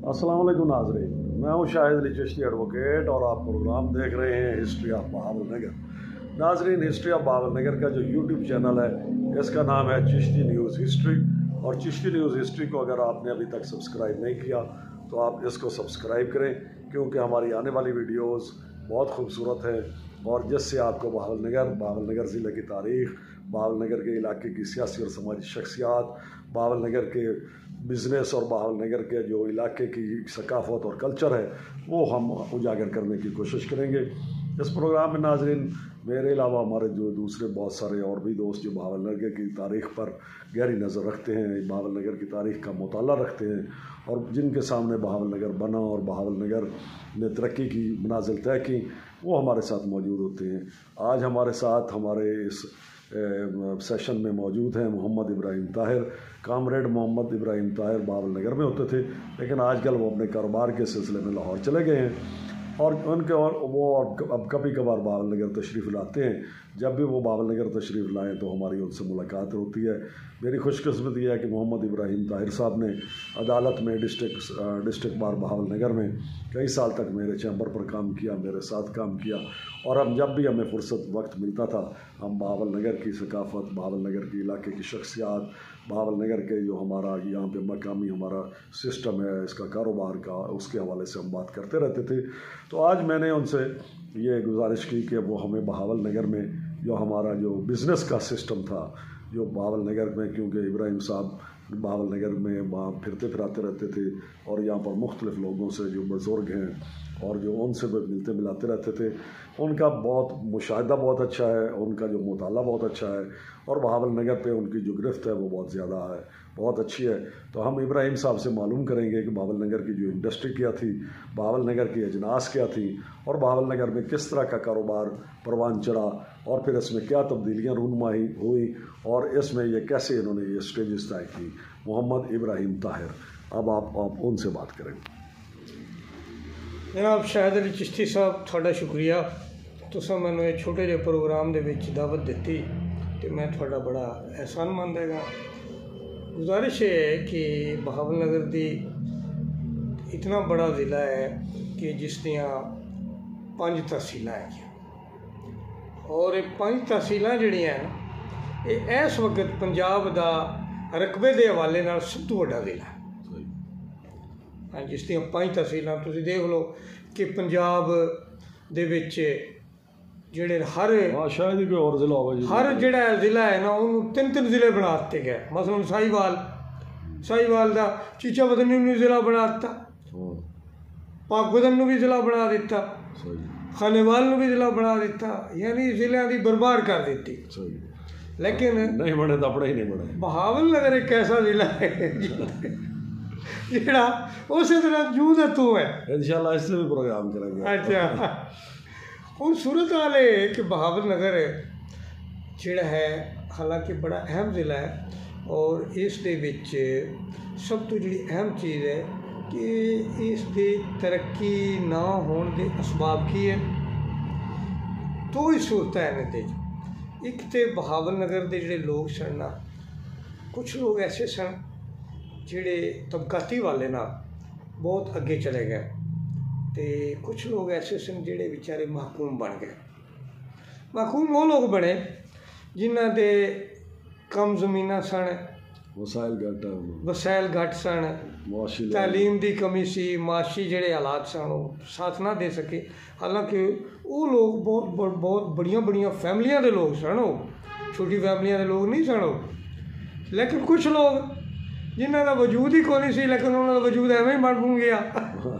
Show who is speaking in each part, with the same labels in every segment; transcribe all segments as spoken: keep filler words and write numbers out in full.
Speaker 1: अस्सलाम वालेकुम नाज़रीन, मैं हूँ शाहिद अली चिश्ती एडवोकेट और आप प्रोग्राम देख रहे हैं हिस्ट्री ऑफ बहावल नगर। नाज़रीन, हिस्ट्री ऑफ बहावल नगर का जो यूट्यूब चैनल है इसका नाम है चिश्ती न्यूज़ हिस्ट्री, और चिश्ती न्यूज़ हिस्ट्री को अगर आपने अभी तक सब्सक्राइब नहीं किया तो आप इसको सब्सक्राइब करें, क्योंकि हमारी आने वाली वीडियोज़ बहुत खूबसूरत है और जिससे आपको बहावल नगर बहावल नगर ज़िले की तारीख़, बहावल नगर के इलाके की सियासी और समाजी शख्सियात, बहावल नगर के बिज़नेस और बहावल नगर के जो इलाके की सकाफ़त और कल्चर है वो हम उजागर करने की कोशिश करेंगे। इस प्रोग्राम में नाज़रीन मेरे अलावा हमारे जो दूसरे बहुत सारे और भी दोस्त जो बहावल नगर की तारीख़ पर गहरी नज़र रखते हैं, बहावल नगर की तारीख़ का मुताला रखते हैं और जिनके सामने बहावल नगर बना और बहावल नगर ने तरक्की की मनाजिल तय की, वो हमारे साथ मौजूद होते हैं। आज हमारे साथ हमारे इस सेशन में मौजूद हैं मोहम्मद इब्राहिम ताहिर। कामरेड मोहम्मद इब्राहिम ताहिर बहावल नगर में होते थे, लेकिन आजकल वो अपने कारोबार के सिलसिले में लाहौर चले गए हैं और उनके और वो और अब कभी कभार बहावल नगर तशरीफ़ लाते हैं। जब भी वो बहावल नगर तशरीफ़ लाएँ तो हमारी उनसे मुलाकात होती है। मेरी खुशकिस्मती है कि मोहम्मद इब्राहिम ताहिर साहब ने अदालत में district district bar Bahawalnagar में कई साल तक मेरे चैम्बर पर काम किया, मेरे साथ काम किया, और हम जब भी हमें फुर्सत वक्त मिलता था हम बहावल नगर की सकाफ़त, बहावल नगर के इलाके की शख्सियात, बहावल नगर के जो हमारा यहाँ पे मकामी हमारा सिस्टम है इसका कारोबार का, उसके हवाले से हम बात करते रहते थे। तो आज मैंने उनसे ये गुजारिश की कि वो हमें बहावल नगर में जो हमारा जो बिज़नेस का सिस्टम था, जो बहावल नगर में, क्योंकि इब्राहिम साहब बहावल नगर में वहाँ फिरते फिराते रहते थे और यहाँ पर मुख्तलिफ़ लोगों से जो बुज़ुर्ग हैं और जो उनसे मिलते मिलाते रहते थे, उनका बहुत मुशाहिदा बहुत अच्छा है, उनका जो मुताला बहुत अच्छा है और बहावल नगर पे उनकी जो गिरफ्त है वो बहुत ज़्यादा है, बहुत अच्छी है। तो हम इब्राहिम साहब से मालूम करेंगे कि बहावल नगर की जो इंडस्ट्री क्या थी, बहावल नगर की अजनास क्या थी और बहावल नगर में किस तरह का कारोबार परवान चढ़ा और फिर इसमें क्या तब्दीलियाँ रूनुमाई हुई और इसमें ये कैसे इन्होंने ये स्टेजेस तय की। मोहम्मद इब्राहिम ताहिर, अब आप, आप उनसे बात करेंगे।
Speaker 2: जनाब शाहिद अली चिश्ती साहब, थोड़ा शुक्रिया, तुसा मैनू एक छोटे जे प्रोग्राम दे विच दावत दी तो मैं थोड़ा बड़ा एहसानमंद है। गुजारिश है कि बहावल नगर दी इतना बड़ा ज़िला है कि जिस दियाँ पांच तहसीलां हैं और ये पांच तहसीलां जिहड़ियां हैं ये इस वक्त पंजाब दा रकबे के हवाले नाल सब तो वड्डा ज़िला है। हाँ, जिस दियाँ पांच तहसीलां तुसीं देख लो कि पंजाब दे विच जेड़े हर
Speaker 1: शायद कोई और ज़िला होगा,
Speaker 2: हर जेड़ा ज़िला है ना उन्होंने तीन तीन ज़िले बना दिते गए। मसलन साहिवाल साहिवाल का चीचा बदनी नूं ज़िला बना दिता, पाकबदन नूं भी ज़िला बना दिता, खानेवाल नूं भी ज़िला बना दिता, यानी ज़िलों की बरबार कर दी। लेकिन
Speaker 1: नहीं बने तो अपने ही नहीं बने।
Speaker 2: बहावल नगर एक ऐसा ज़िला है जेड़ा उस तरह जूं दा तू है।
Speaker 1: इंशाल्लाह इससे भी प्रोग्राम करेंगे।
Speaker 2: अच्छा, और सूरत हाल है कि बहावल नगर जिहड़ा है हालांकि बड़ा अहम ज़िला है और इस दे विच सब तो जी अहम चीज़ है कि इस दी तरक्की ना होने के असबाब की है। दो ही सूरत है इहदे च। एक तो बहावल नगर के जिहड़े लोग सन ना, कुछ लोग ऐसे सन जिहड़े तबकाती वाले ना बहुत अगे चले गए, तो कुछ लोग ऐसे सन जिहड़े बेचारे महकूम बन गए। महकूम वो लोग बने जिन्हां दे कम ज़मीनां सन,
Speaker 1: वसाइल घट
Speaker 2: वसाइल घट सन, तालीम की कमी सी, माशी जिहड़े हालात सन वो साथ ना दे सके। हालांकि वो लोग बहुत बहुत बड़िया बड़िया फैमिलियां दे लोग सन, वो छोटी फैमिलियां दे लोग नहीं सन वो। लेकिन कुछ लोग जिन्हों का वजूद ही कोई नहीं सी, लेकिन उन्होंने वजूद एवं ही बन बन गया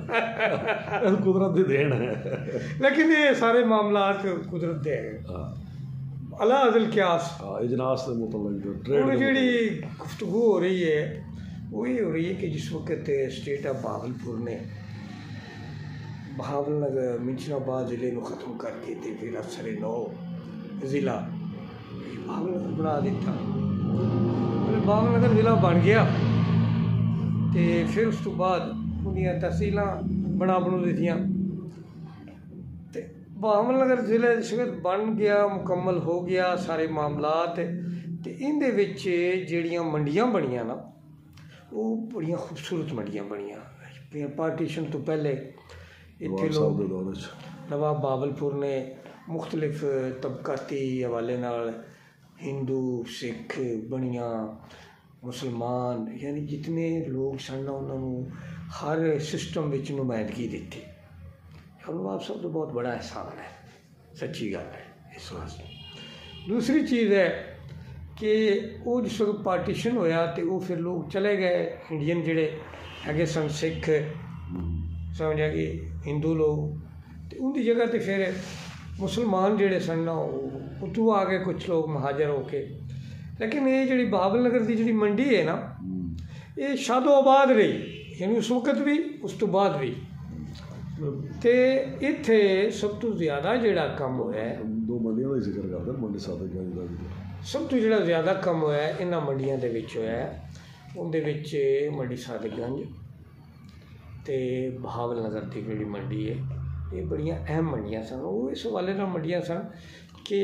Speaker 1: कुदरत की देन है।
Speaker 2: लेकिन ये सारे मामला कुदरत दे हैं। अला अदल क्यास
Speaker 1: इजनास से मुतल्लिक़
Speaker 2: जी गुफ्तगू हो रही है वो ये हो रही है कि जिस वक्त स्टेट ऑफ बहावलपुर ने बहावल नगर मिंशनाबाद ज़िले को ख़त्म करके तो फिर अफसर नौ ज़िला बहावल नगर बना दिता। बहावल नगर ज़िला बन गया तो फिर उस तो बाद उन्दियां तहसीलां बना बनू दित्तियां। तो बहावल नगर ज़िले जिस वक्त बन गया, मुकम्मल हो गया सारे मामलात, तो इहदे विच जिहड़ियां मंडियां बनियां ना वो बड़ियां खूबसूरत मंडियां बनियां, ਕਿ ਪਾਰਟੀਸ਼ਨ ਤੋਂ ਪਹਿਲੇ ਇੱਥੇ
Speaker 1: ਨਵਾਬ ਸਾਹਿਬ
Speaker 2: ਲੋਕ
Speaker 1: ਦੇ ਦੌਰ 'ਚ
Speaker 2: ਨਵਾਬ ਬਾਬਲਪੁਰ ਨੇ ਮੁਖਤਲਿਫ ਤਬਕਾਤੀ ਹਵਾਲੇ ਨਾਲ ਹਿੰਦੂ ਸਿੱਖ ਬਣੀਆਂ ਮੁਸਲਮਾਨ ਯਾਨੀ ਜਿਤਨੇ ਲੋਕ ਸਨ ਉਹਨਾਂ ਨੂੰ ਹਰ ਸਿਸਟਮ ਵਿੱਚ ਨੁਮਾਇੰਦਗੀ ਦਿੱਤੀ। ਔਰ ਨਵਾਬ ਸਾਹਿਬ ਦਾ ਬਹੁਤ ਬੜਾ ਅਹਿਸਾਨ ਹੈ, ਸੱਚੀ ਗੱਲ ਹੈ ਇਸ ਵਾਸਤੇ। ਦੂਸਰੀ ਚੀਜ਼ ਹੈ ਕਿ ਉਹ ਜਿਸ ਵਕਤ ਪਾਰਟੀਸ਼ਨ ਹੋਇਆ ਤੇ ਉਹ ਫਿਰ ਲੋਕ ਚਲੇ ਗਏ ਇੰਡੀਅਨ ਜਿਹੜੇ ਹੈਗੇ ਸਨ ਸਿੱਖ ਸਮਝਿਆ ਕਿ ਹਿੰਦੂ ਲੋਕ, ਤੇ ਉਹਦੀ ਜਗ੍ਹਾ ਤੇ ਫਿਰ ਮੁਸਲਮਾਨ ਜਿਹੜੇ ਸਨ ਨਾ ਉਹ ਉੱਥੋਂ ਆ ਗਏ ਕੁਛ ਲੋਕ ਮਹਾਜਰ ਹੋ ਕੇ। ਲੇਕਿਨ ਇਹ ਜਿਹੜੀ ਬਾਬਲ ਨਗਰ ਦੀ ਜਿਹੜੀ ਮੰਡੀ ਹੈ ਨਾ ਇਹ ਸ਼ਾਦੋਆਬਾਦ ਰਹੀ, ਯਾਨੀ ਉਸ ਵਕਤ ਵੀ ਉਸ ਤੋਂ ਬਾਅਦ ਵੀ। ਤੇ ਇੱਥੇ ਸਭ ਤੋਂ ਜ਼ਿਆਦਾ ਜਿਹੜਾ ਕੰਮ ਹੋਇਆ
Speaker 1: ਦੋ ਮੰਡੀਆਂ ਦਾ ਹੀ ਜ਼ਿਕਰ ਕਰਦੇ ਮੰਡੀ ਸਾਦਤਗੰਜ ਦਾ ਵੀ,
Speaker 2: ਸਭ ਤੋਂ ਜਿਹੜਾ ਜ਼ਿਆਦਾ ਕੰਮ ਹੋਇਆ ਇਹਨਾਂ ਮੰਡੀਆਂ ਦੇ ਵਿੱਚ ਹੋਇਆ, ਉਹਦੇ ਵਿੱਚ ਮੰਡੀ ਸਾਦਤਗੰਜ ਅਤੇ ਬਹਾਵਲ ਨਗਰ ਦੀ ਜਿਹੜੀ ਮੰਡੀ ਹੈ ਇਹ ਬੜੀਆਂ ਅਹਿਮ ਮੰਡੀਆਂ ਸਨ। ਉਹ ਇਸ ਹਵਾਲੇ ਨਾਲ ਮੰਡੀਆਂ ਸਨ ਕਿ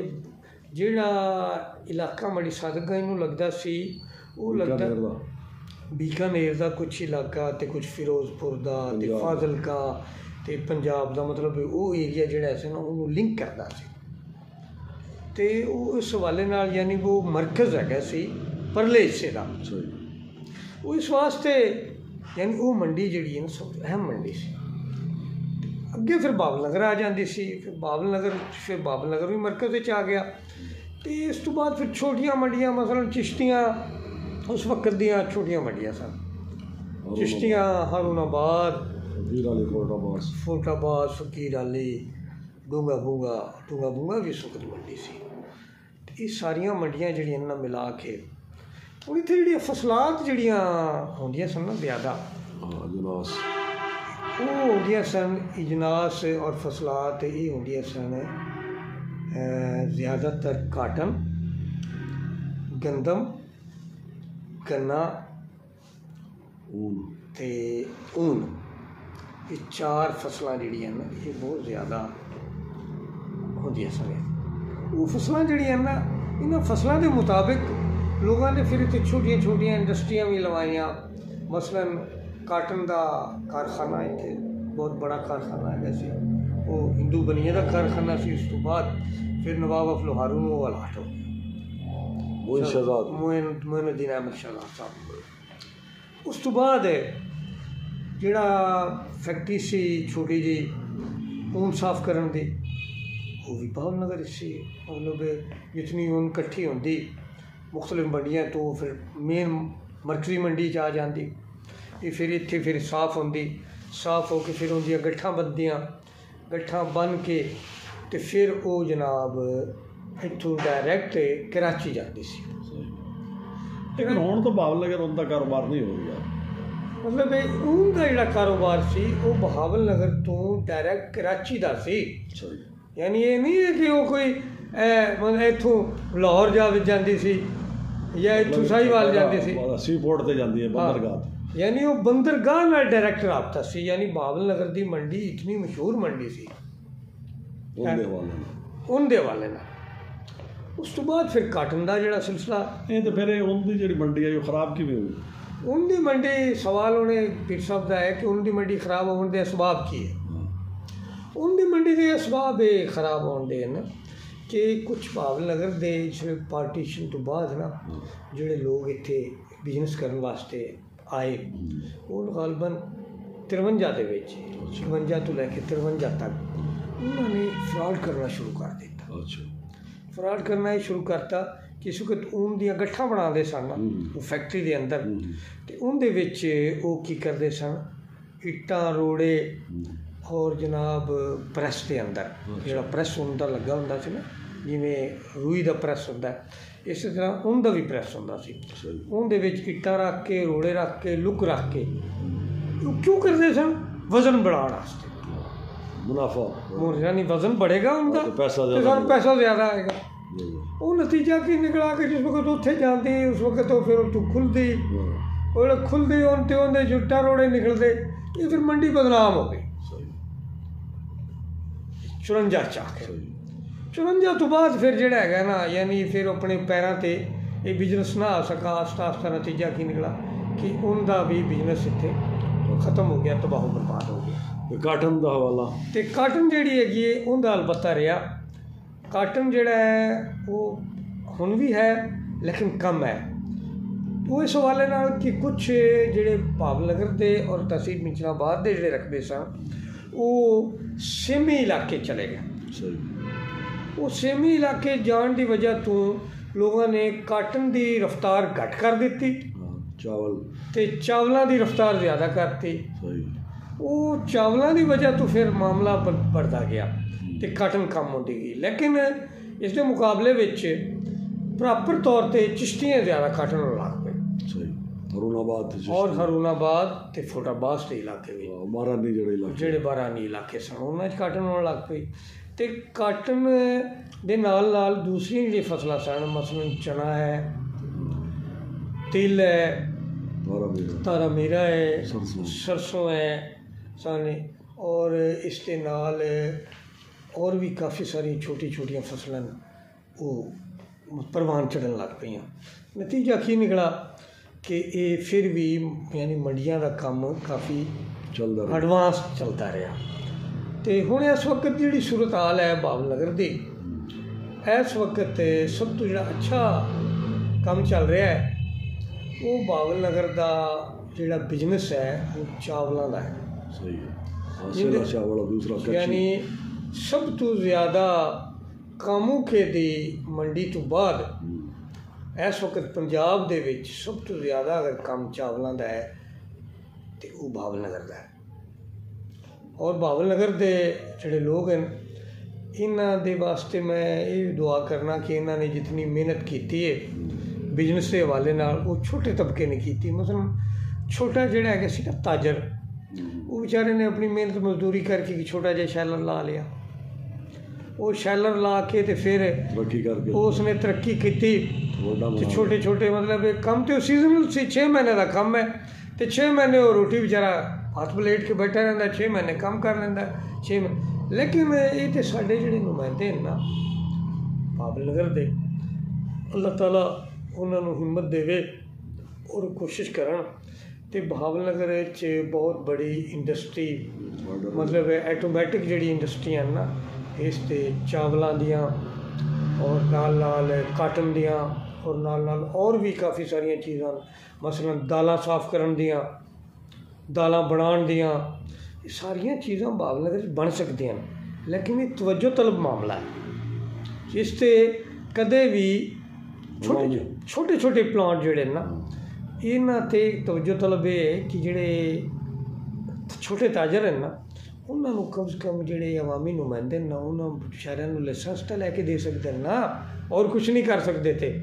Speaker 2: ਜਿਹੜਾ ਇਲਾਕਾ ਮੰਡੀ ਸਾਦਤਗੰਜ ਨੂੰ ਲੱਗਦਾ ਸੀ ਉਹ ਲੱਗਦਾ ਬੀਕਾਨੇਰ ਦਾ ਕੁਛ ਇਲਾਕਾ ਅਤੇ ਕੁਛ ਫਿਰੋਜ਼ਪੁਰ ਦਾ ਅਤੇ ਫਾਜ਼ਿਲਕਾ ਅਤੇ ਪੰਜਾਬ ਦਾ, ਮਤਲਬ ਉਹ ਏਰੀਆ ਜਿਹੜਾ ਸੀ ਨਾ ਉਹਨੂੰ ਲਿੰਕ ਕਰਦਾ ਸੀ। ਅਤੇ ਉਹ ਇਸ ਹਵਾਲੇ ਨਾਲ ਯਾਨੀ ਉਹ ਮਰਕਜ਼ ਹੈਗਾ ਸੀ ਪਰਲੇ ਹਿੱਸੇ ਦਾ। ਉਹ ਇਸ ਵਾਸਤੇ ਯਾਨੀ ਉਹ ਮੰਡੀ ਜਿਹੜੀ ਹੈ ਨਾ ਸਭ ਤੋਂ ਅਹਿਮ ਮੰਡੀ ਸੀ। ਅੱਗੇ ਫਿਰ ਬਾਬਲ ਨਗਰ ਆ ਜਾਂਦੀ ਸੀ, ਫਿਰ ਬਾਬਲ ਨਗਰ ਫਿਰ ਬਾਬਲ ਨਗਰ ਵੀ ਮਰਕਜ਼ ਵਿੱਚ ਆ ਗਿਆ। ਅਤੇ ਇਸ ਤੋਂ ਬਾਅਦ ਫਿਰ ਛੋਟੀਆਂ ਮੰਡੀਆਂ ਮਸਲਨ ਚਿਸ਼ਤੀਆਂ ਉਸ ਵਕਤ ਦੀਆਂ ਛੋਟੀਆਂ ਮੰਡੀਆਂ ਸਨ, ਚਿਸ਼ਤੀਆਂ ਹਾਰੂਨਾਬਾਦ ਫੋਟਾਬਾਦ ਫਕੀਰ ਆਲੀ ਡੂੰਗਾ ਬੂੰਗਾ ਡੂੰਗਾ ਬੂੰਗਾ ਵੀ ਇਸ ਵਕਤ ਮੰਡੀ ਸੀ। ਅਤੇ ਇਹ ਸਾਰੀਆਂ ਮੰਡੀਆਂ ਜਿਹੜੀਆਂ ਇਹਨਾਂ ਮਿਲਾ ਕੇ ਹੁਣ ਇੱਥੇ ਜਿਹੜੀਆਂ ਫਸਲਾਤ ਜਿਹੜੀਆਂ ਹੁੰਦੀਆਂ ਸਨ ਨਾ ਜ਼ਿਆਦਾ ਉਹ ਹੁੰਦੀਆਂ ਸਨ ਇਜਨਾਸ ਔਰ ਫਸਲਾਤ ਇਹ ਹੁੰਦੀਆਂ ਸਨ ਜ਼ਿਆਦਾਤਰ ਕਾਟਨ ਗੰਦਮ ਗੰਨਾ ਅਤੇ ਊਨ, ਇਹ ਚਾਰ ਫਸਲਾਂ ਜਿਹੜੀਆਂ ਨਾ ਇਹ ਬਹੁਤ ਜ਼ਿਆਦਾ ਹੁੰਦੀਆਂ ਸਨ। ਉਹ ਫਸਲਾਂ ਜਿਹੜੀਆਂ ਨਾ ਇਹਨਾਂ ਫਸਲਾਂ ਦੇ ਮੁਤਾਬਿਕ ਲੋਕਾਂ ਨੇ ਫਿਰ ਇੱਥੇ ਛੋਟੀਆਂ ਛੋਟੀਆਂ ਇੰਡਸਟਰੀਆਂ ਵੀ ਲਵਾਈਆਂ। ਮਸਲਨ ਕਾਟਨ ਦਾ ਕਾਰਖਾਨਾ ਇੱਥੇ ਬਹੁਤ ਬੜਾ ਕਾਰਖਾਨਾ ਹੈਗਾ ਸੀ, ਉਹ ਹਿੰਦੂ ਬਨੀਏ ਦਾ ਕਾਰਖਾਨਾ ਸੀ। ਉਸ ਤੋਂ ਬਾਅਦ ਫਿਰ ਨਵਾਬ ਅਫਜ਼ਲ ਹਾरून ਨੂੰ ਅਲਾਟ ਹੋ ਗਿਆ ਸ਼ਹਿਜ਼ਾਦ ਮੋਇਨੁੱਦੀਨ ਅਹਿਮਦ ਸ਼ਹਿਜ਼ਾਦ ਸਾਹਿਬ। ਉਸ ਤੋਂ ਬਾਅਦ ਜਿਹੜਾ ਫੈਕਟਰੀ ਸੀ ਛੋਟੀ ਜਿਹੀ ਊਨ ਸਾਫ਼ ਕਰਨ ਦੀ ਉਹ ਵੀ ਬਾਬਲ ਨਗਰ ਸੀ। ਮਤਲਬ ਜਿਤਨੀ ਊਨ ਇਕੱਠੀ ਹੁੰਦੀ ਮੁਖਤਲਿਫ ਮੰਡੀਆਂ ਤੋਂ ਫਿਰ ਮੇਨ ਮਰਕਜ਼ੀ ਮੰਡੀ 'ਚ ਆ ਜਾਂਦੀ, ਇਹ ਫਿਰ ਇੱਥੇ ਫਿਰ ਸਾਫ਼ ਹੁੰਦੀ, ਸਾਫ਼ ਹੋ ਕੇ ਫਿਰ ਉਹਦੀਆਂ ਗੱਠਾਂ ਬਣਦੀਆਂ, ਗੱਠਾਂ ਬਣ ਕੇ ਅਤੇ ਫਿਰ ਉਹ ਜਨਾਬ ਇੱਥੋਂ ਡਾਇਰੈਕਟ ਕਰਾਚੀ ਜਾਂਦੀ ਸੀ।
Speaker 1: ਲੇਕਿਨ ਹੁਣ ਤਾਂ ਬਾਬਲ ਨਗਰ ਉਹਦਾ ਕਾਰੋਬਾਰ ਨਹੀਂ ਹੋ ਰਿਹਾ,
Speaker 2: ਮਤਲਬ ਇਹ ਊਨ ਦਾ ਜਿਹੜਾ ਕਾਰੋਬਾਰ ਸੀ ਉਹ ਬਹਾਵਲ ਨਗਰ ਤੋਂ ਡਾਇਰੈਕਟ ਕਰਾਚੀ ਦਾ ਸੀ। ਯਾਨੀ ਇਹ ਨਹੀਂ ਹੈ ਕਿ ਉਹ ਕੋਈ ਮਤਲਬ ਇੱਥੋਂ ਲਾਹੌਰ ਜਾ ਜਾਂਦੀ ਸੀ ਜਾਂ ਇੱਥੋਂ ਸਾਹੀਵਾਲ ਜਾਂਦੀ ਸੀ,
Speaker 1: ਸੀ ਪੋਰਟ 'ਤੇ ਜਾਂਦੀ ਹੈ ਬੰਦਰਗਾਹ,
Speaker 2: ਯਾਨੀ ਉਹ ਬੰਦਰਗਾਹ ਨਾਲ ਡਾਇਰੈਕਟ ਰਾਬਤਾ ਸੀ। ਯਾਨੀ ਬਾਬਲ ਨਗਰ ਦੀ ਮੰਡੀ ਇਤਨੀ ਮਸ਼ਹੂਰ ਮੰਡੀ ਸੀ ਉਹਦੇ ਹਵਾਲੇ ਨਾਲ। ਉਸ ਤੋਂ ਬਾਅਦ ਫਿਰ ਕਾਟਨ ਦਾ ਜਿਹੜਾ ਸਿਲਸਿਲਾ
Speaker 1: ਇਹ ਤਾਂ ਫਿਰ ਇਹ ਉਹਦੀ ਜਿਹੜੀ ਮੰਡੀ ਹੈ ਉਹ ਖਰਾਬ ਕਿਵੇਂ ਹੋਈ?
Speaker 2: ਉਹਦੀ ਮੰਡੀ ਸਵਾਲ ਉਹਨੇ ਪੀਰ ਸਾਹਿਬ ਦਾ ਹੈ ਕਿ ਉਹਦੀ ਮੰਡੀ ਖਰਾਬ ਹੋਣ ਦੇ ਅਸਬਾਬ ਕੀ ਹੈ। ਉਹਦੀ ਮੰਡੀ ਦੇ ਅਸਬਾਬ ਇਹ ਖਰਾਬ ਹੋਣ ਦੇ ਹਨ ਕਿ ਕੁਛ ਬਾਬਲ ਨਗਰ ਦੇ ਜਿਵੇਂ ਪਾਰਟੀਸ਼ਨ ਤੋਂ ਬਾਅਦ ਨਾ ਜਿਹੜੇ ਲੋਕ ਇੱਥੇ ਬਿਜ਼ਨਸ ਕਰਨ ਵਾਸਤੇ ਆਏ ਉਹ ਗਾਲਬਨ ਤਿਰਵੰਜਾ ਦੇ ਵਿੱਚ ਛਵੰਜਾ ਤੋਂ ਲੈ ਕੇ ਤਿਰਵੰਜਾ ਤੱਕ ਉਹਨਾਂ ਨੇ ਫਰਾਡ ਕਰਨਾ ਸ਼ੁਰੂ ਕਰ ਦਿੱਤਾ।
Speaker 1: ਅੱਛਾ,
Speaker 2: ਫਰਾਡ ਕਰਨਾ ਹੀ ਸ਼ੁਰੂ ਕਰਤਾ ਕਿ ਇਸ ਵਕਤ ਊਨ ਦੀਆਂ ਗੱਠਾਂ ਬਣਾਉਂਦੇ ਸਨ ਉਹ ਫੈਕਟਰੀ ਦੇ ਅੰਦਰ, ਅਤੇ ਉਹਦੇ ਵਿੱਚ ਉਹ ਕੀ ਕਰਦੇ ਸਨ ਇੱਟਾਂ ਰੋੜੇ ਔਰ ਜਨਾਬ ਪ੍ਰੈਸ ਦੇ ਅੰਦਰ ਜਿਹੜਾ ਪ੍ਰੈਸ ਹੁੰਦਾ ਲੱਗਾ ਹੁੰਦਾ ਸੀ ਨਾ, ਜਿਵੇਂ ਰੂਈ ਦਾ ਪ੍ਰੈਸ ਹੁੰਦਾ ਇਸੇ ਤਰ੍ਹਾਂ ਊਨ ਦਾ ਵੀ ਪ੍ਰੈਸ ਹੁੰਦਾ ਸੀ। ਉਹਦੇ ਵਿੱਚ ਇੱਟਾਂ ਰੱਖ ਕੇ ਰੋੜੇ ਰੱਖ ਕੇ ਲੁੱਕ ਰੱਖ ਕੇ ਉਹ ਕਿਉਂ ਕਰਦੇ ਸਨ? ਵਜ਼ਨ ਬਣਾਉਣ ਵਾਸਤੇ, ਮੁਨਾਫਾ ਯਾਨੀ ਵਜ਼ਨ ਬੜੇਗਾ ਉਹਦਾ ਅਤੇ ਸਾਨੂੰ ਪੈਸਾ ਜ਼ਿਆਦਾ ਆਏਗਾ। ਉਹ ਨਤੀਜਾ ਕੀ ਨਿਕਲਾ ਕਿ ਜਿਸ ਵਕਤ ਉੱਥੇ ਜਾਂਦੀ ਉਸ ਵਕਤ ਉਹ ਫਿਰ ਉੱਥੋਂ ਖੁੱਲ੍ਹਦੀ, ਉਹ ਜਿਹੜਾ ਖੁੱਲ੍ਹਦੀ ਉਹਨ ਤੇ ਉਹਦੇ ਜੁੱਟਾਂ ਰੋੜੇ ਨਿਕਲਦੇ, ਇਹ ਫਿਰ ਮੰਡੀ ਬਦਨਾਮ ਹੋ ਗਈ। ਚੁਰੰਜਾ ਚ ਆ ਕੇ ਚੁਰੰਜਾ ਤੋਂ ਬਾਅਦ ਫਿਰ ਜਿਹੜਾ ਹੈਗਾ ਨਾ ਯਾਨੀ ਫਿਰ ਆਪਣੇ ਪੈਰਾਂ 'ਤੇ ਇਹ ਬਿਜ਼ਨਸ ਨਾ ਆ ਸਕਾ। ਆਸਤਾ ਆਸਤਾ ਨਤੀਜਾ ਕੀ ਨਿਕਲਾ ਕਿ ਉਹਦਾ ਵੀ ਬਿਜ਼ਨਸ ਇੱਥੇ ਖਤਮ ਹੋ ਗਿਆ, ਤਬਾਹ ਬਰਬਾਦ ਹੋ ਗਿਆ।
Speaker 1: ਤੇ ਕਾਟਨ ਦਾ ਹਵਾਲਾ
Speaker 2: ਤੇ ਕਾਟਨ ਜਿਹੜੀ ਹੈਗੀ ਹੈ ਉਹਦਾ ਅਲਬੱਤਾ ਰਿਹਾ। ਕਾਟਨ ਜਿਹੜਾ ਹੈ ਉਹ ਹੁਣ ਵੀ ਹੈ ਲੇਕਿਨ ਕਮ ਹੈ। ਉਹ ਇਸ ਹਵਾਲੇ ਨਾਲ ਕਿ ਕੁਛ ਜਿਹੜੇ ਭਾਵ ਨਗਰ ਦੇ ਔਰ ਤਹਿਸੀਲ ਮਿੰਚਨਾਬਾਦ ਦੇ ਜਿਹੜੇ ਰਕਬੇ ਸਨ ਉਹ ਸੇਮੀ ਇਲਾਕੇ ਚਲੇ ਗਏ।
Speaker 1: ਸਹੀ।
Speaker 2: ਉਹ ਸੇਮੀ ਇਲਾਕੇ ਜਾਣ ਦੀ ਵਜ੍ਹਾ ਤੋਂ ਲੋਕਾਂ ਨੇ ਕਾਟਨ ਦੀ ਰਫਤਾਰ ਘੱਟ ਕਰ ਦਿੱਤੀ,
Speaker 1: ਚਾਵਲ
Speaker 2: ਤੇ ਚਾਵਲਾਂ ਦੀ ਰਫਤਾਰ ਜ਼ਿਆਦਾ ਕਰਤੀ।
Speaker 1: ਸਹੀ।
Speaker 2: ਉਹ ਚਾਵਲਾਂ ਦੀ ਵਜ੍ਹਾ ਤੋਂ ਫਿਰ ਮਾਮਲਾ बढ़ता ਗਿਆ ਤੇ ਕਾਟਨ ਕਮ ਹੁੰਦੀ ਗਈ। ਲੇਕਿਨ ਇਸ ਦੇ ਮੁਕਾਬਲੇ ਵਿੱਚ ਪ੍ਰੋਪਰ ਤੌਰ ਤੇ ਚਿਸ਼ਤੀਆਂ ਜ਼ਿਆਦਾ ਕਾਟਨ ਹੋਣ ਲੱਗ ਪਏ।
Speaker 1: ਸਹੀ। ਹਰੂਨਾਬਾਦ
Speaker 2: ਔਰ ਹਰੂਨਾਬਾਦ ਤੇ ਫੋਟਾਬਾਦ ਦੇ ਇਲਾਕੇ ਵਿੱਚ
Speaker 1: ਬਾਰਾਨੀ ਜਿਹੜੇ ਇਲਾਕੇ
Speaker 2: ਜਿਹੜੇ ਬਾਰਾਨੀ ਇਲਾਕੇ ਸਨ ਉਹਨਾਂ 'ਚ ਕਾਟਨ ਹੋਣ ਲੱਗ ਪਈ। ਤੇ ਕਾਟਨ ਦੇ ਨਾਲ ਨਾਲ ਦੂਸਰੀਆਂ ਜਿਹੜੀਆਂ ਫਸਲਾਂ ਸਨ, ਮਸਲਨ ਚਨਾ ਹੈ, ਤਿਲ ਹੈ, ਤਾਰਾ ਮੀਰਾ ਹੈ, ਸਰਸੋਂ ਹੈ ਸਾਨੇ, ਔਰ ਇਸ ਦੇ ਨਾਲ और भी काफ़ी सारी छोटी छोटियाँ फसलें वो परवान चढ़न लग पई। नतीजा की निकला कि ये फिर भी यानी मंडियां का काम काफ़ी
Speaker 1: चलता
Speaker 2: एडवांस चलता रहा। तो हुण इस वक्त जिहड़ी सूरत हाल है भावल नगर की, इस वक्त सब तो जिहड़ा अच्छा काम चल रहा है वो भावल नगर का जिहड़ा बिजनेस है वो चावलों का है।
Speaker 1: सही है। चावल दूसरा
Speaker 2: यानी सब तो ज़्यादा कामूखे दी मंडी तो बाद इस वक्त पंजाब दे विच सब तो ज़्यादा अगर काम चावलों का है तो वो भावल नगर का है। और भावल नगर के जोड़े लोग हैं इन्हां दे वास्ते मैं ये दुआ करना कि इन्होंने जितनी मेहनत की है बिजनेस के हवाले नाल वो छोटे तबके ने की। मसलन छोटा जोड़ा है सीधा ताजर, वो बेचारे ने अपनी मेहनत मजदूरी करके कि छोटा जिहा शैलर ला लिया, वो शैलर ला के तो फिर
Speaker 1: तरक्की करके
Speaker 2: उसने तरक्की की। तो छोटे छोटे मतलब कम तो सीजनल से छः महीने का कम है, तो छः महीने वो रोटी बेचारा हाथ पलेट के बैठा रहता, छः महीने कम कर लेंदा छः महीने। लेकिन ये तो साढ़े जोड़े नुमाइंदे हैं ना भावल नगर दे, अल्लाह ताला उन्होंने हिम्मत देवे और कोशिश करन तो भावल नगर च बहुत बड़ी इंडस्ट्री मतलब ऑटोमैटिक जी इंडस्ट्रियां ना इस ते चावलों दियाँ और नाल नाल काटन दियाँ और नाल नाल और भी काफ़ी सारिया चीज़ां मसलन दालां साफ़ करन दियाँ, दालां बनाउण दियाँ, ये सारिया चीज़ां भावल नगर बन सकदियां। लेकिन ये तवज्जो तलब मामला है। इस ते कदे भी छोटे छोटे छोटे प्लांट जोड़े ना इन्हां ते तवज्जो तलब है कि जोड़े छोटे ताजर हैं ना उन्होंने कम से कम जोड़े अवामी नुमाइंदे ना उन्होंने शहरों को लाइसेंस तो लैके दे सकते हैं ना, और कुछ नहीं कर सकते थे।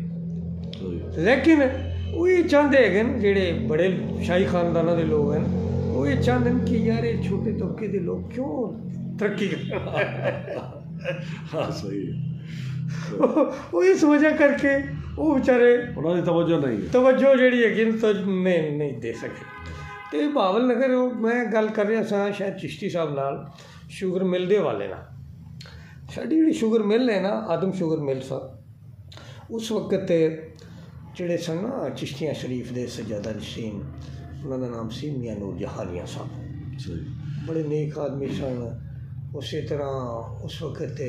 Speaker 2: लेकिन वो ये चाहते हैं जोड़े बड़े शाही खानदानों के लोग हैं वो ये चाहते हैं कि यार ये छोटे तबके के लोग क्यों तरक्की कर
Speaker 1: हाँ सही है।
Speaker 2: वो इस वजह करके वो बेचारे
Speaker 1: उन्होंने तवज्जो नहीं
Speaker 2: तवज्जो जी है तो नहीं नहीं दे सके। तो भावल नगर मैं गल कर रहा सा शायद चिश्ती साहब नाल शुगर मिल दे हवाले ना, साड़ी जी शुगर मिल है ना आदम शुगर मिल सा उस वक्त जोड़े सन ना चिश्तियाँ शरीफ दे सज्जादा नशीन उन्होंने नाम सी मियाँ नूर जहानिया साहब, बड़े नेक आदमी सन। उस तरह उस वक्त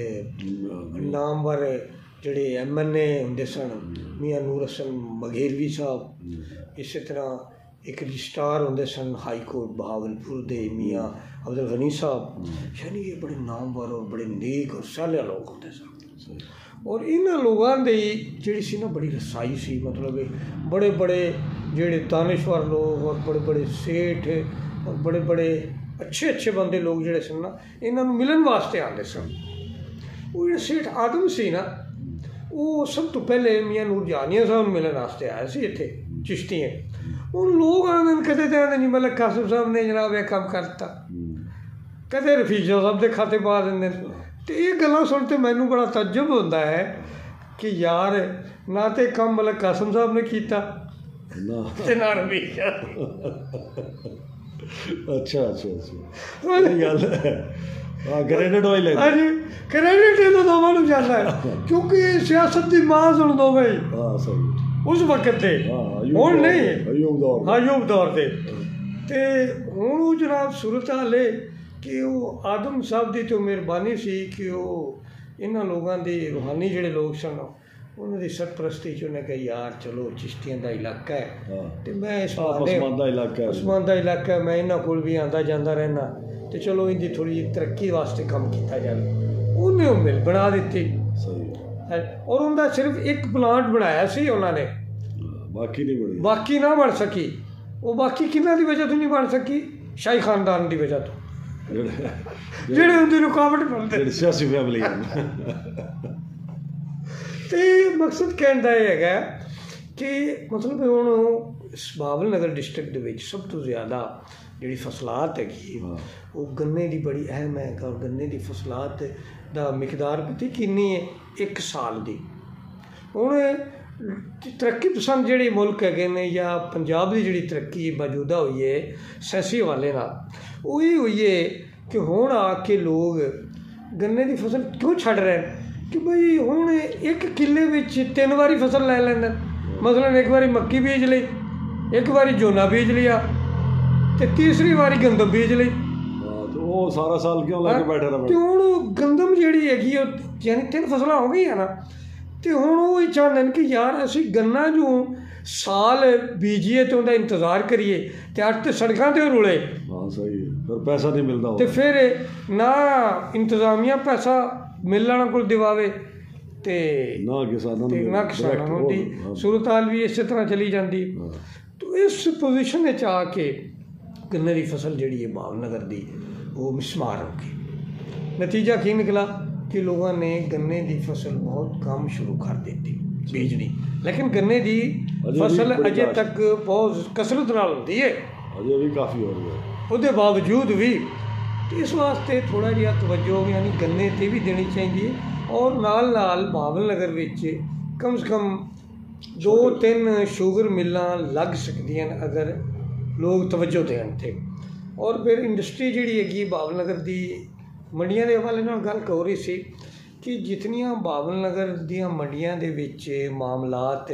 Speaker 2: नामवर जोड़े एम एन ए होंदे सन मियाँ नूर हसन मघेरवी साहब, इस तरह एक रजिस्ट्रार होंदे सन हाई कोर्ट बहावलपुर दे मियाँ अब्दुल गनी साहब, यानी ये बड़े नामवर और बड़े नेक और साले लोग होंदे सन। और इन्हां लोगों की जिहड़ी सी ना बड़ी रसाई सी, मतलब बड़े बड़े जिहड़े दानिश्वर लोग और बड़े बड़े सेठ और बड़े बड़े अच्छे अच्छे बंदे लोग जिहड़े सन ना इन्हां नूं मिलन वास्ते आते सन। वो जिहड़ा सेठ आदम सी ना वो सब तो पहले मियाँ नूर जहानिया साहब नूं मिलन वास्ते आया सी इत्थे चिश्तियां। उन लोग आते कदे तो आते नहीं मतलब कासिम साहब ने जनाब यह काम करता, कदे रफीजा साहब के खाते पा देंगे। तो ये गल्लां सुन के मैनू बड़ा तज्जुब होता है कि यार ना तो काम मतलब कासिम साहब ने किया ते ना रफीजा।
Speaker 1: अच्छा अच्छा अच्छा गल है क्रेडिट ऑयल है।
Speaker 2: हाँ जी क्रेडिट इन्हों दोवां नूं जांदा है क्योंकि सियासत की मां सुन दो भाई।
Speaker 1: हाँ सही
Speaker 2: उस वक्त थे हुण नहीं अयूब दौर से ਤੇ ਹੁਣ ਉਹ ਜਨਾਬ ਸੂਰਤ ਹਾਲ ਹੈ ਕਿ ਉਹ ਆਦਮ ਸਾਹਿਬ ਦੀ ਤੋਂ ਮਿਹਰਬਾਨੀ ਸੀ ਕਿ ਉਹ ਇਹਨਾਂ ਲੋਕਾਂ ਦੇ ਰੂਹਾਨੀ ਜਿਹੜੇ ਲੋਕ ਸਨ ਉਹਨਾਂ ਦੀ ਸਰਪ੍ਰਸਤੀ 'ਚ ਉਹਨੇ ਕਿਹਾ ਯਾਰ ਚਲੋ ਚਿਸ਼ਤੀਆਂ ਦਾ ਇਲਾਕਾ ਹੈ ਤੇ ਮੈਂ ਇਸ
Speaker 1: ਪਸਮਾਨਦਾ ਇਲਾਕਾ ਹੈ
Speaker 2: ਪਸਮਾਨਦਾ ਇਲਾਕਾ ਮੈਂ ਇਹਨਾਂ ਕੋਲ ਵੀ ਆਉਂਦਾ ਜਾਂਦਾ ਰਹਿਣਾ ਤੇ ਚਲੋ ਇਹਦੀ ਥੋੜ੍ਹੀ ਜਿਹੀ ਤਰੱਕੀ ਵਾਸਤੇ ਕੰਮ ਕੀਤਾ ਜਾਵੇ। ਉਹਨੇ ਉਹ ਮਿਲ ਬਣਾ ਦਿੱਤੀ
Speaker 1: ਸਹੀ
Speaker 2: ਔਰ ਉਹਦਾ ਸਿਰਫ ਇੱਕ ਪਲਾਂਟ ਬਣਾਇਆ ਸੀ ਉਹਨਾਂ ਨੇ,
Speaker 1: ਬਾਕੀ ਨਹੀਂ ਬਣੀ,
Speaker 2: ਬਾਕੀ ਨਾ ਬਣ ਸਕੀ। ਉਹ ਬਾਕੀ ਕਿਹਨਾਂ ਦੀ ਵਜ੍ਹਾ ਤੋਂ ਨਹੀਂ ਬਣ ਸਕੀ? ਸ਼ਾਹੀ ਖਾਨਦਾਨ ਦੀ ਵਜ੍ਹਾ ਤੋਂ, ਜਿਹੜੇ ਉਹਦੀ ਰੁਕਾਵਟ ਬਣਦੇ
Speaker 1: ਸਿਆਸੀ ਫੈਮਿਲੀ।
Speaker 2: ਤੇ ਮਕਸਦ ਕਹਿਣ ਦਾ ਇਹ ਹੈਗਾ ਕਿ ਮਤਲਬ ਹੁਣ ਬਾਬਲ ਨਗਰ ਡਿਸਟ੍ਰਿਕਟ ਦੇ ਵਿੱਚ ਸਭ ਤੋਂ ਜ਼ਿਆਦਾ ਜਿਹੜੀ ਫਸਲਾਤ ਹੈਗੀ ਉਹ ਗੰਨੇ ਦੀ ਬੜੀ ਅਹਿਮ ਹੈ। ਔਰ ਗੰਨੇ ਦੀ ਫਸਲਾਤ ਦਾ ਮਿਕਦਾਰ ਪਤਾ ਕਿੰਨੀ ਹੈ? ਇੱਕ ਸਾਲ ਦੀ। ਹੁਣ ਤਰੱਕੀ ਪਸੰਦ ਜਿਹੜੇ ਮੁਲਕ ਹੈਗੇ ਨੇ ਜਾਂ ਪੰਜਾਬ ਦੀ ਜਿਹੜੀ ਤਰੱਕੀ ਮੌਜੂਦਾ ਹੋਈ ਹੈ ਸਿਆਸੀ ਹਵਾਲੇ ਨਾਲ, ਉਹ ਇਹ ਹੋਈ ਹੈ ਕਿ ਹੁਣ ਆ ਕੇ ਲੋਕ ਗੰਨੇ ਦੀ ਫਸਲ ਕਿਉਂ ਛੱਡ ਰਹੇ ਕਿ ਬਈ ਹੁਣ ਇੱਕ ਕਿੱਲੇ ਵਿੱਚ ਤਿੰਨ ਵਾਰੀ ਫਸਲ ਲੈ ਲੈਂਦੇ। ਮਸਲਨ ਇੱਕ ਵਾਰੀ ਮੱਕੀ ਬੀਜ ਲਈ, ਇੱਕ ਵਾਰੀ ਝੋਨਾ ਬੀਜ ਲਿਆ ਤੇ ਤੀਸਰੀ ਵਾਰੀ ਗੰਦਮ ਬੀਜ ਲਈ।
Speaker 1: ਉਹ ਸਾਰਾ ਸਾਲ ਕਿਉਂ ਲੈ ਕੇ ਬੈਠੇ ਰਹੇ?
Speaker 2: ਤੇ ਹੁਣ ਗੰਦਮ ਜਿਹੜੀ ਹੈਗੀ ਉਹ ਯਾਨੀ ਤਿੰਨ ਫਸਲਾਂ ਹੋ ਗਈਆਂ ਨਾ, ਤੇ ਹੁਣ ਉਹ ਇਹ ਚਾਹੁੰਦੇ ਨੇ ਕਿ ਯਾਰ ਅਸੀਂ ਗੰਨਾ ਜੋ ਸਾਲ ਬੀਜੀਏ ਤੇ ਉਹਦਾ ਇੰਤਜ਼ਾਰ ਕਰੀਏ ਤੇ ਅੱਜ ਤੇ ਸੜਕਾਂ ਤੇ ਰੁਲੇ।
Speaker 1: ਹਾਂ ਸਹੀ ਹੈ, ਫਿਰ ਪੈਸਾ ਨਹੀਂ ਮਿਲਦਾ
Speaker 2: ਤੇ ਫਿਰ ਨਾ ਇੰਤਜ਼ਾਮੀਆ ਪੈਸਾ ਮਿਲਣਾ ਕੋਲ ਦਿਵਾਵੇ ਤੇ
Speaker 1: ਨਾ ਕਿਸਾਨਾਂ ਨੂੰ
Speaker 2: ਨਾ ਕਿਸਾਨਾਂ ਨੂੰ ਦੀ ਸੂਰਤ ਹਾਲ ਵੀ ਇਸੇ ਤਰ੍ਹਾਂ ਚਲੀ ਜਾਂਦੀ। ਤੋ ਇਸ ਪੋਜੀਸ਼ਨ ਵਿੱਚ ਆ ਕੇ ਗੰਨੇ ਦੀ ਫਸਲ ਜਿਹੜੀ ਹੈ ਬਾਬਲ ਨਗਰ ਦੀ ਉਹ ਮਿਸਮਾਰ ਹੋ ਗਈ। ਨਤੀਜਾ ਕੀ ਨਿਕਲਾ ਕਿ ਲੋਕਾਂ ਨੇ ਗੰਨੇ ਦੀ ਫਸਲ ਬਹੁਤ ਕੰਮ ਸ਼ੁਰੂ ਕਰ ਦਿੱਤੀ ਬੀਜਣੀ, ਲੇਕਿਨ ਗੰਨੇ ਦੀ ਫਸਲ ਅਜੇ ਤੱਕ ਬਹੁਤ ਕਸਰਤ ਨਾਲ ਹੁੰਦੀ ਹੈ,
Speaker 1: ਅਜੇ ਵੀ ਕਾਫੀ ਹੋ ਰਹੀ ਹੈ।
Speaker 2: ਉਹਦੇ ਬਾਵਜੂਦ ਵੀ ਇਸ ਵਾਸਤੇ ਥੋੜ੍ਹਾ ਜਿਹਾ ਤਵੱਜੋ ਯਾਨੀ ਗੰਨੇ 'ਤੇ ਵੀ ਦੇਣੀ ਚਾਹੀਦੀ ਹੈ। ਔਰ ਨਾਲ ਨਾਲ ਬਾਬਲ ਨਗਰ ਵਿੱਚ ਕਮ ਸੇ ਕਮ ਦੋ ਤਿੰਨ ਸ਼ੂਗਰ ਮਿੱਲਾਂ ਲੱਗ ਸਕਦੀਆਂ ਨੇ ਅਗਰ ਲੋਕ ਤਵੱਜੋ ਦੇਣ 'ਤੇ। ਔਰ ਫਿਰ ਇੰਡਸਟਰੀ ਜਿਹੜੀ ਹੈਗੀ ਬਾਬਲ ਨਗਰ ਦੀ ਮੰਡੀਆਂ ਦੇ ਹਵਾਲੇ ਨਾਲ ਗੱਲ ਹੋ ਰਹੀ ਸੀ ਕਿ ਜਿਤਨੀਆਂ ਬਾਬਲ ਨਗਰ ਦੀਆਂ ਮੰਡੀਆਂ ਦੇ ਵਿੱਚ ਮਾਮਲਾਤ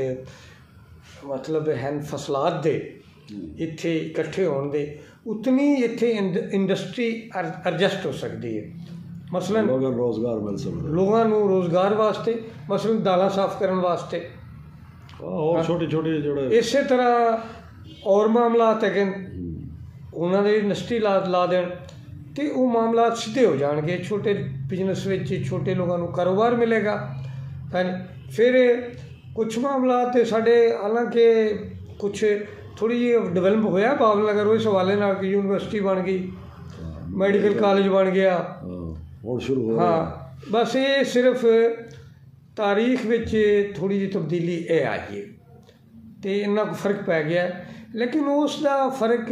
Speaker 2: ਮਤਲਬ ਹਨ ਫਸਲਾਤ ਦੇ ਇੱਥੇ ਇਕੱਠੇ ਹੋਣ ਦੇ, ਉਤਨੀ ਇੱਥੇ ਇੰਡਸਟਰੀ ਐਡਜਸਟ ਹੋ ਸਕਦੀ ਹੈ। ਮਸਲਨ
Speaker 1: ਲੋਕਾਂ ਨੂੰ ਰੋਜ਼ਗਾਰ ਮਿਲ ਸਕਦਾ,
Speaker 2: ਲੋਕਾਂ ਨੂੰ ਰੋਜ਼ਗਾਰ ਵਾਸਤੇ, ਮਸਲਨ ਦਾਲਾਂ ਸਾਫ਼ ਕਰਨ ਵਾਸਤੇ,
Speaker 1: ਹੋਰ ਛੋਟੇ ਛੋਟੇ ਜਿਹੜੇ
Speaker 2: ਇਸੇ ਤਰ੍ਹਾਂ ਔਰ ਮਾਮਲਾਤ ਹੈਗੇ ਉਹਨਾਂ ਦੇ ਇੰਡਸਟਰੀ ਲਾ ਲਾ ਦੇਣ ਤੇ ਉਹ ਮਾਮਲਾਤ ਸਿੱਧੇ ਹੋ ਜਾਣਗੇ। ਛੋਟੇ ਬਿਜ਼ਨਸ ਵਿੱਚ ਛੋਟੇ ਲੋਕਾਂ ਨੂੰ ਕਾਰੋਬਾਰ ਮਿਲੇਗਾ। ਫਿਰ ਕੁਛ ਮਾਮਲਾਤ ਸਾਡੇ ਹਾਲਾਂਕਿ ਕੁਛ ਥੋੜ੍ਹੀ ਜਿਹੀ ਡਿਵੈਲਪ ਹੋਇਆ ਬਾਬਲ ਨਗਰ ਉਸ ਹਵਾਲੇ ਨਾਲ ਕਿ ਯੂਨੀਵਰਸਿਟੀ ਬਣ ਗਈ, ਮੈਡੀਕਲ ਕਾਲਜ ਬਣ ਗਿਆ
Speaker 1: ਹੁਣ ਸ਼ੁਰੂ ਹੋ
Speaker 2: ਹਾਂ। ਬਸ ਇਹ ਸਿਰਫ ਤਾਰੀਖ ਵਿੱਚ ਥੋੜ੍ਹੀ ਜਿਹੀ ਤਬਦੀਲੀ ਇਹ ਆਈ ਹੈ ਅਤੇ ਇੰਨਾ ਕੁ ਫਰਕ ਪੈ ਗਿਆ, ਲੇਕਿਨ ਉਸ ਦਾ ਫਰਕ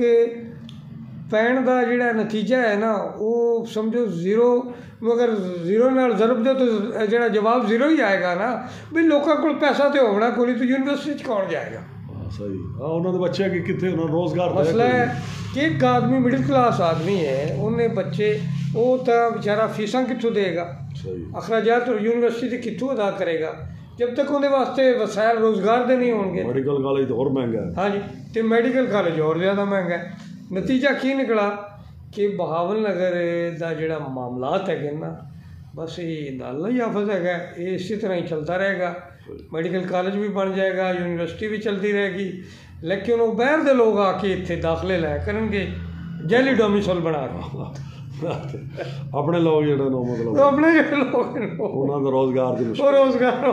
Speaker 2: ਪੈਣ ਦਾ ਜਿਹੜਾ ਨਤੀਜਾ ਹੈ ਨਾ ਉਹ ਸਮਝੋ ਜ਼ੀਰੋ ਨੂੰ ਅਗਰ ਜ਼ੀਰੋ ਨਾਲ ਜ਼ਰਬ ਦਿਓ ਤਾਂ ਜਿਹੜਾ ਜਵਾਬ ਜ਼ੀਰੋ ਹੀ ਆਏਗਾ ਨਾ। ਵੀ ਲੋਕਾਂ ਕੋਲ ਪੈਸਾ ਤਾਂ ਹੋਣਾ ਕੋਈ ਨਹੀਂ, ਤਾਂ ਯੂਨੀਵਰਸਿਟੀ 'ਚ ਕੌਣ ਜਾਏਗਾ?
Speaker 1: ਸਹੀ ਹਾਂ, ਉਹਨਾਂ ਦੇ ਬੱਚੇ ਕਿ ਕਿੱਥੇ ਉਹਨਾਂ ਨੂੰ ਰੋਜ਼ਗਾਰ
Speaker 2: ਮਸਲਾ ਹੈ ਕਿ ਇੱਕ ਆਦਮੀ ਮਿਡਲ ਕਲਾਸ ਆਦਮੀ ਹੈ, ਉਹਨੇ ਬੱਚੇ ਉਹ ਤਾਂ ਵਿਚਾਰਾ ਫੀਸਾਂ ਕਿੱਥੋਂ ਦੇਗਾ, ਅਖਰਾਜਾਤ ਯੂਨੀਵਰਸਿਟੀ ਦੇ ਕਿੱਥੋਂ ਅਦਾ ਕਰੇਗਾ ਜਬ ਤੱਕ ਉਹਦੇ ਵਾਸਤੇ ਵਸਾਇਲ ਰੋਜ਼ਗਾਰ ਦੇ ਨਹੀਂ ਹੋਣਗੇ।
Speaker 1: ਮੈਡੀਕਲ ਕਾਲਜ ਤਾਂ ਹੋਰ ਮਹਿੰਗਾ ਹੈ।
Speaker 2: ਹਾਂਜੀ, ਅਤੇ ਮੈਡੀਕਲ ਕਾਲਜ ਹੋਰ ਜ਼ਿਆਦਾ ਮਹਿੰਗਾ ਹੈ। ਨਤੀਜਾ ਕੀ ਨਿਕਲਾ ਕਿ ਬਹਾਵਲ ਨਗਰ ਦਾ ਜਿਹੜਾ ਮਾਮਲਾਤ ਹੈਗੇ ਨਾ ਬਸ ਇਹ ਨਾਲ ਹੀ ਆਫਤ ਹੈਗਾ, ਇਹ ਇਸੇ ਤਰ੍ਹਾਂ ਹੀ ਚੱਲਦਾ ਰਹੇਗਾ। ਮੈਡੀਕਲ ਕਾਲਜ ਵੀ ਬਣ ਜਾਏਗਾ, ਯੂਨੀਵਰਸਿਟੀ ਵੀ ਚਲਦੀ ਰਹੇਗੀ, ਲੇਕਿਨ ਉਹ ਬਾਹਰ ਦੇ ਲੋਕ ਆ ਕੇ ਇੱਥੇ ਦਾਖਲੇ ਲੈ ਕਰਨਗੇ ਜੈਲੀ ਡੋਮਿਸਲ ਬਣਾ ਕੇ।
Speaker 1: ਆਪਣੇ ਲੋਕ ਜਿਹੜੇ ਨੇ ਮਤਲਬ
Speaker 2: ਆਪਣੇ ਜਿਹੜੇ ਲੋਕ
Speaker 1: ਉਹਨਾਂ ਦਾ रोज़गार की
Speaker 2: वो रोज़गार।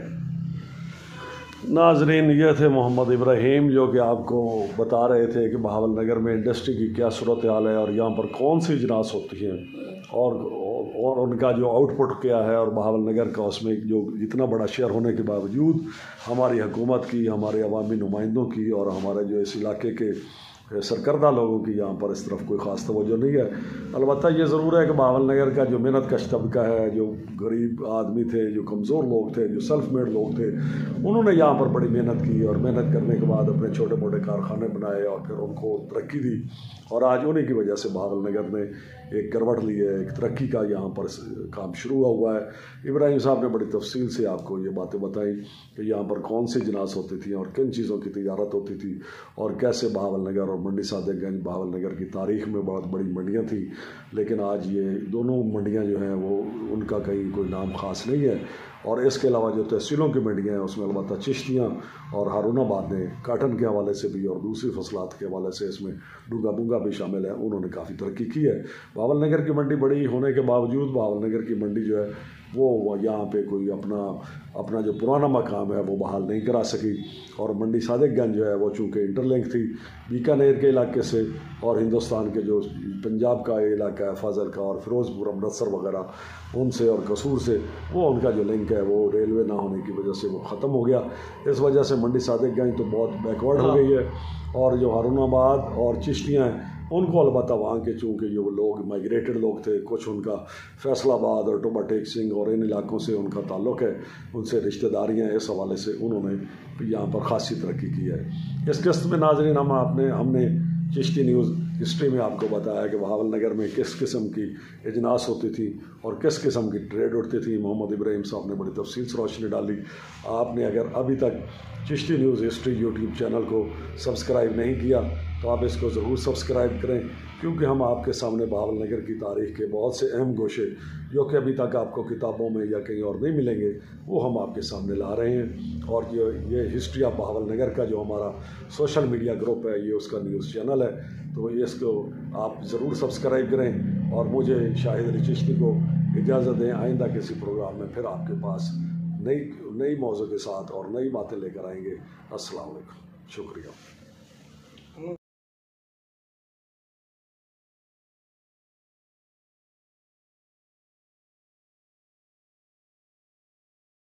Speaker 1: नाजरीन, ये थे मोहम्मद इब्राहिम जो कि आपको बता रहे थे कि बहावल नगर में इंडस्ट्री की क्या सूरत हाल है और यहाँ पर कौन सी इजलास होती हैं और और उनका जो आउटपुट क्या है और बहावल नगर का उसमें जो इतना बड़ा शेयर होने के बावजूद हमारी हुकूमत की, हमारे अवामी नुमाइंदों की और हमारे जो इस इलाके के सरकर्दा लोगों की यहाँ पर इस तरफ कोई ख़ास तवज्जो नहीं है। अलबत्ता ये ज़रूर है कि बहावल नगर का जो मेहनत कश तबका है, जो गरीब आदमी थे, जो कमज़ोर लोग थे, जो सेल्फ मेड लोग थे, उन्होंने यहाँ पर बड़ी मेहनत की और मेहनत करने के बाद अपने छोटे मोटे कारखाने बनाए और फिर उनको तरक्की दी और आज उन्हीं की वजह से बहावल नगर ने एक करवट ली है, एक तरक्की का यहाँ पर काम शुरू हुआ है। इब्राहिम साहब ने बड़ी तफसील से आपको ये बातें बताई कि यहाँ पर कौन सी इजलास होती थी और किन चीज़ों की तिजारत होती थी और कैसे बहावल नगर और मंडी सादिकगंज बहावल नगर की तारीख़ में बहुत बड़ी मंडियाँ थी, लेकिन आज ये दोनों मंडियाँ जो हैं वो उनका कहीं कोई नाम ख़ास नहीं है। और इसके अलावा जो तहसीलों की मंडियाँ हैं उसमें अलबत्ता चिश्तियाँ और हारूनाबाद ने काटन के हवाले से भी और दूसरी फसलात के हवाले से इसमें डूंगा बुंगा भी शामिल है, उन्होंने काफ़ी तरक्की की है। बहावल नगर की मंडी बड़ी होने के बावजूद बहावल नगर की मंडी जो है वो यहाँ पे कोई अपना अपना जो पुराना मकाम है वो बहाल नहीं करा सकी। और मंडी सादिकगंज जो है वो चूँकि इंटरलिंक थी बीकानेर के इलाके से और हिंदुस्तान के जो पंजाब का इलाका है फाजल का और फिरोज़पुर अमृतसर वगैरह उनसे और कसूर से, वो उनका जो लिंक है वो रेलवे ना होने की वजह से वो ख़त्म हो गया। इस वजह से मंडी सादिकगंज तो बहुत बैकवर्ड हो गई है। और जो हारूनाबाद और चिश्तियाँ हैं उनको अलबत्ता वहाँ के चूँकि जो लोग माइग्रेटेड लोग थे, कुछ उनका फैसलाबाद और टोबा टेक सिंह और इन इलाकों से उनका ताल्लुक़ है, उनसे रिश्तेदारियाँ, इस हवाले से उन्होंने यहाँ पर ख़ासी तरक्की की है। इस किस्त में नाज़रीन हम आपने हमने चिश्ती न्यूज़ हिस्ट्री में आपको बताया कि बहावल नगर में किस किस्म की इजनास होती थी और किस किस्म की ट्रेड उठती थी। मोहम्मद इब्राहिम साहब ने बड़ी तफसील से रोशनी डाली। आपने अगर अभी तक Chishti news history YouTube channel को सब्सक्राइब नहीं किया तो आप इसको ज़रूर सब्सक्राइब करें, क्योंकि हम आपके सामने बहावल नगर की तारीख़ के बहुत से अहम गोशे जो कि अभी तक आपको किताबों में या कहीं और नहीं मिलेंगे वो हम आपके सामने ला रहे हैं। और ये ये हिस्ट्री ऑफ बहावल नगर का जो हमारा सोशल मीडिया ग्रुप है, ये उसका न्यूज़ चैनल है, तो ये इसको आप ज़रूर सब्सक्राइब करें। और मुझे शाहिद अली चिश्ती को इजाज़त दें, आइंदा किसी प्रोग्राम में फिर आपके पास नई नई मौज़ू के साथ और नई बातें लेकर आएंगे। अस्सलाम वालेकुम, शुक्रिया।